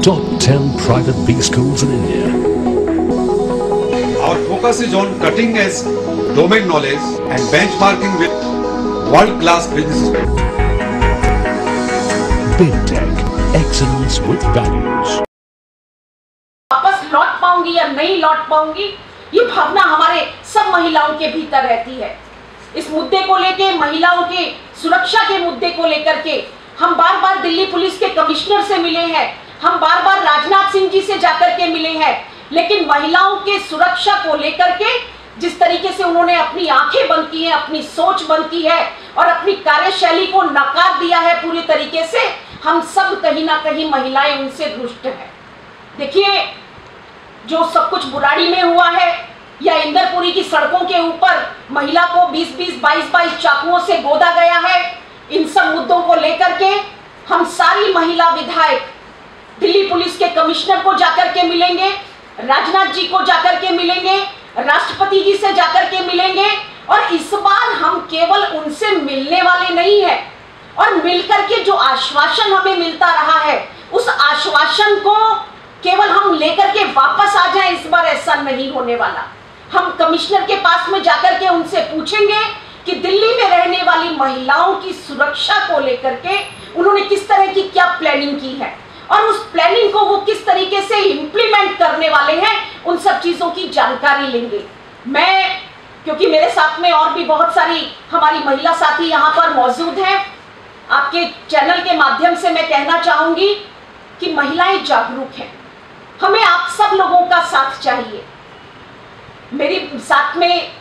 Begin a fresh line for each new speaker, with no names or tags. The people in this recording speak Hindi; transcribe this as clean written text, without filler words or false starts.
top 10 private B schools in India.
Our focus is on cutting edge domain knowledge and benchmarking with world-class businesses.
BidTech, excellence with values.
वापस लौट पाऊंगी या नहीं लौट पाऊंगी, ये भावना हमारे सब महिलाओं के भीतर रहती है। इस मुद्दे को लेके, महिलाओं के सुरक्षा के मुद्दे को लेकर के हम बार बार दिल्ली पुलिस के कमिश्नर से मिले हैं, हम बार बार राजनाथ सिंह जी से जाकर के मिले हैं, लेकिन महिलाओं के सुरक्षा को लेकर के जिस तरीके से उन्होंने अपनी आंखें बंद की हैं, अपनी सोच बंद की है और अपनी कार्यशैली को नकार दिया है पूरी तरीके से, हम सब कहीं ना कहीं महिलाएं उनसे रुष्ट हैं। देखिए, जो सब कुछ बुराड़ी में हुआ है या इंदरपुरी की सड़कों के ऊपर महिला को 20-20, 22-22 चाकुओं से गोदा गया है, इन सब मुद्दों को लेकर के हम सारी महिला विधायक दिल्ली पुलिस के कमिश्नर को जाकर के मिलेंगे, राजनाथ जी को जाकर के मिलेंगे, राष्ट्रपति जी से जाकर के मिलेंगे और इस बार हम केवल उनसे मिलने वाले नहीं हैं और मिलकर के जो आश्वासन हमें मिलता रहा है उस आश्वासन को केवल हम लेकर के वापस आ जाएं, इस बार ऐसा नहीं होने वाला। हम कमिश्नर के पास में जाकर के उनसे पूछेंगे कि दिल्ली में रहने वाली महिलाओं की सुरक्षा को लेकर के उन्होंने किस तरह की क्या प्लानिंग की है और उस प्लानिंग को वो किस तरीके से इम्प्लीमेंट करने वाले हैं, उन सब चीजों की जानकारी लेंगे। मैं, क्योंकि मेरे साथ में और भी बहुत सारी हमारी महिला साथी यहाँ पर मौजूद हैं, आपके चैनल के माध्यम से मैं कहना चाहूंगी कि महिलाएं जागरूक हैं, हमें आप सब लोगों का साथ चाहिए। मेरी साथ में